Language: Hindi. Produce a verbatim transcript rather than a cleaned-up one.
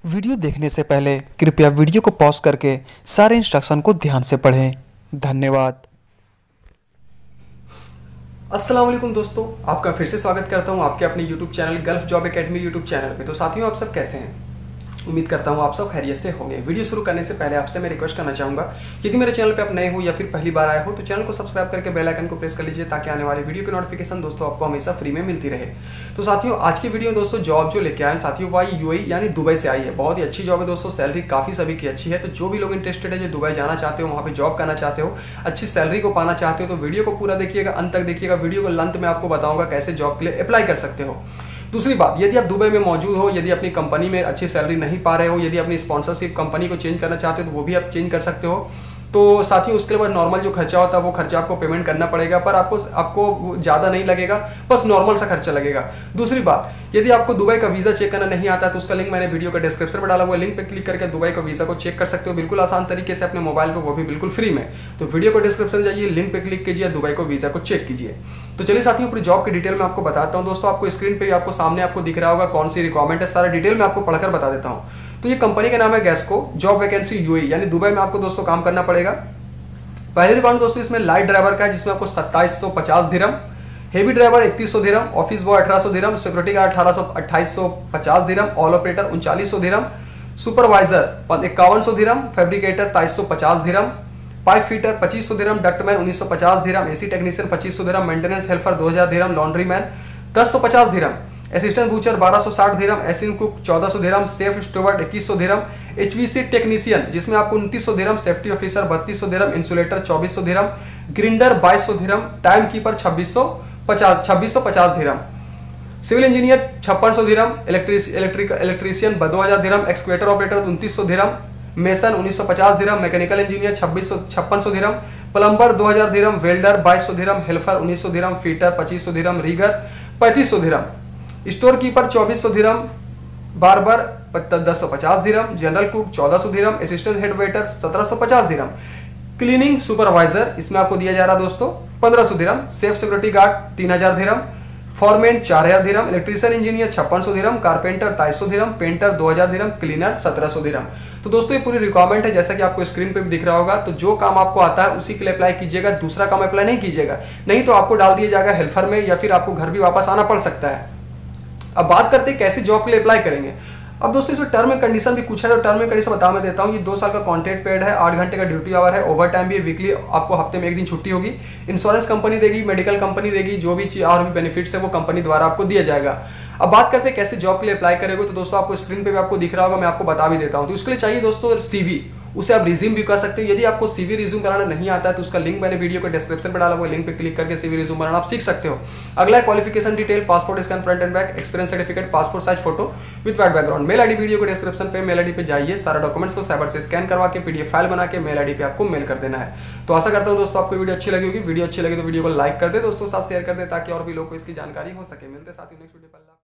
वीडियो देखने से पहले कृपया वीडियो को पॉज करके सारे इंस्ट्रक्शन को ध्यान से पढ़ें। धन्यवाद। अस्सलाम वालेकुम दोस्तों, आपका फिर से स्वागत करता हूं आपके अपने YouTube channel Gulf job academy YouTube channel पे। तो साथियों, आप सब कैसे हैं? उम्मीद करता हूं आप सब खैरियत से होंगे। वीडियो शुरू करने से पहले आपसे मैं रिक्वेस्ट करना चाहूंगा, यदि मेरे चैनल पे आप नए हो या फिर पहली बार आए हो तो चैनल को सब्सक्राइब करके बेल आइकन को प्रेस कर लीजिए ताकि आने वाले वीडियो की नोटिफिकेशन दोस्तों आपको हमेशा फ्री में मिलती रहे। तो साथियों, आज की वीडियो में दोस्तों जॉब जो लेके आए साथियों वो आई यूएई यानी दुबई से आई है। बहुत ही अच्छी जॉब है दोस्तों, सैलरी काफी सभी की अच्छी है। तो जो भी लोग इंटरेस्टेड है, जो दुबई जाना चाहते हो, वहाँ पे जॉब करना चाहते हो, अच्छी सैलरी को पाना चाहते हो, तो वीडियो को पूरा देखिएगा, अंत तक देखिएगा। वीडियो को अंत में आपको बताऊंगा कैसे जॉब के लिए अप्लाई कर सकते हो। दूसरी बात, यदि आप दुबई में मौजूद हो, यदि अपनी कंपनी में अच्छी सैलरी नहीं पा रहे हो, यदि अपनी स्पॉन्सरशिप कंपनी को चेंज करना चाहते हो तो वो भी आप चेंज कर सकते हो। तो साथियों, उसके बाद नॉर्मल जो खर्चा होता है वो खर्चा आपको पेमेंट करना पड़ेगा, पर आपको आपको ज़्यादा नहीं लगेगा, बस नॉर्मल सा खर्चा लगेगा। दूसरी बात, यदि आपको दुबई का वीज़ा चेक करना नहीं आता तो उसका लिंक मैंने वीडियो का डिस्क्रिप्शन में डाला हुआ है। लिंक पे क्लिक करके दुबई का वीज़ा को चेक कर सकते हो बिल्कुल आसान तरीके से अपने मोबाइल पर, वो भी बिल्कुल फ्री में। तो वीडियो को डिस्क्रिप्शन में जाइए, लिंक पे क्लिक कीजिए, दुबई को वीज़ा को चेक कीजिए। तो चलिए साथियों, पूरी जॉब की डिटेल में आपको बताता हूँ। दोस्तों, आपको स्क्रीन पे आपको सामने आपको दिख रहा होगा कौन सी रिक्वायरमेंट है, सारा डिटेल में आपको पढ़कर बता देता हूँ। तो ये कंपनी का नाम है गैस्को, जॉब वैकेंसी यूएई यानी दुबई में आपको दोस्तों काम करना पड़ेगा। पहले रिक्वायरमेंट दोस्तों इसमें लाइट ड्राइवर का है जिसमें आपको सत्ताईस सौ पचास दिरम, हेवी ड्राइवर इकतीस सौ दिरम, ऑफिस बॉय अठारह सौ दिरम, सिक्योरिटी गार्ड अठारह सौ अट्ठाईस सौ पचास दिरम, ऑल ऑपरेटर उनचालीस सौ दिरम, सुपरवाइजर इक्यावन सौ दिरम, फैब्रिकेटर तेईस सौ पचास दिरम, पाइप फिटर पच्चीस सौ दिरम, डक्टमैन उन्नीस सौ पचास दिरम, एसी टेक्नीशियन पच्चीस सौ दिरम, मेंटेनेंस हेल्पर दो हज़ार दिरम, लॉन्ड्री मैन दस सौ पचास दिरम, असिस्टेंट बूचर बारह सौ साठ दिरम, एसिन कुक चौदह सौ दिरम, सेफ स्टूवर्ड इक्कीस सौ दिरम, एचवीसी टेक्नीशियन जिसमें आपको उनतीस सौ दिरम, सेफ्टी ऑफिसर बत्तीस सौ दिरम, इंसुलेटर चौबीस सौ दिरम, ग्रिंडर बाईस सौ दिरम, टाइम कीपर छब्बीस सौ पचास छब्बीस सौ पचास दिरम, सिविल इंजीनियर छप्पन सौ दिरम, इलेक्ट्रिक इलेक्ट्रीशियन दो हज़ार दिरम, एक्सकेवेटर ऑपरेटर उनतीस सौ दिरम, मेसन उन्नीस सौ पचास दिरम, मैकेनिकल इंजीनियर छब्बीस सौ छप्पन सौ दिरम, प्लम्बर दो हज़ार दिरम, वेल्डर बाईस सौ दिरम, हेल्पर उन्नीस सौ दिरम, फीटर पच्चीस सौ दिरम, रीगर पैंतीस सौ दिरम, स्टोर कीपर चौबीस सौ दिरम, बार्बर दस सौ पचास दिरम, जनरल कुक चौदह सौ दिरम, असिस्टेंट हेड वेटर सत्रह सौ पचास दिरम, क्लीनिंग सुपरवाइजर इसमें आपको दिया जा रहा दोस्तों पंद्रह सौ दिरम, सेफ सिक्योरिटी गार्ड तीन हजार दिरम, फॉरमैन चार हजार दिरम, इलेक्ट्रीशियन इंजीनियर छप्पन सौ दिरम, कारपेंटर तेईस सौ दिरम, पेंटर दो हज़ार दिरम, क्लीनर सत्रह सौ दिरम। तो दोस्तों ये पूरी रिक्वायरमेंट है, जैसा कि आपको स्क्रीन पे भी दिख रहा होगा। तो जो काम आपको आता है उसी के लिए अप्लाई कीजिएगा, दूसरा काम अप्लाई नहीं कीजिएगा, नहीं तो आपको डाल दिया जाएगा हेल्पर में या फिर आपको घर भी वापस आना पड़ सकता है। अब बात करते हैं कैसे जॉब के लिए अप्लाई करेंगे। अब दोस्तों इसमें टर्म एंड कंडीशन भी कुछ है, तो टर्म एंड कंडीशन बता मैं देता हूँ। ये दो साल का कॉन्ट्रैक्ट पेड है, आठ घंटे का ड्यूटी आवर है, ओवर टाइम भी है, वीकली आपको हफ्ते में एक दिन छुट्टी होगी, इंश्योरेंस कंपनी देगी, मेडिकल कंपनी देगी, जो भी चीज और भी बेनिफिट्स है वो कंपनी द्वारा आपको दिया जाएगा। अब बात करते हैं कैसे जॉब के लिए अप्लाई करेंगे। तो दोस्तों आपको स्क्रीन पे भी आपको दिख रहा होगा, मैं आपको बता भी देता हूँ। तो उसके लिए चाहिए दोस्तों सीवी, उसे आप रिज्यूम भी कर सकते हो। यदि आपको सीवी रिज्यूम बनाना नहीं आता है तो उसका लिंक मैंने वीडियो के डिस्क्रिप्शन में डाला हुआ है, लिंक पे क्लिक करके सीवी रिज्यूम बनाना आप सीख सकते हो। अगला है qualification detail, passport scan front and back, experience certificate, passport size photo with white background. Mail ID video के डिस्क्रिप्शन पे, मेल आईडी पे जाइए, सारा डॉक्यूमेंट्स को साइबर से स्कैन करवा के पीडीएफ फाइल बना के मेल आईडी पे आपको मेल कर देना है। तो आशा करता हूँ दोस्तों आपको वीडियो अच्छी लगी होगी। वीडियो अच्छी लगी तो वीडियो को लाइक कर दे, दोस्तों साथ शेयर कर दे ताकि और भी लोगों को इसकी जानकारी हो सके। मिलते साथ ही नेक्स्ट वीडियो पर।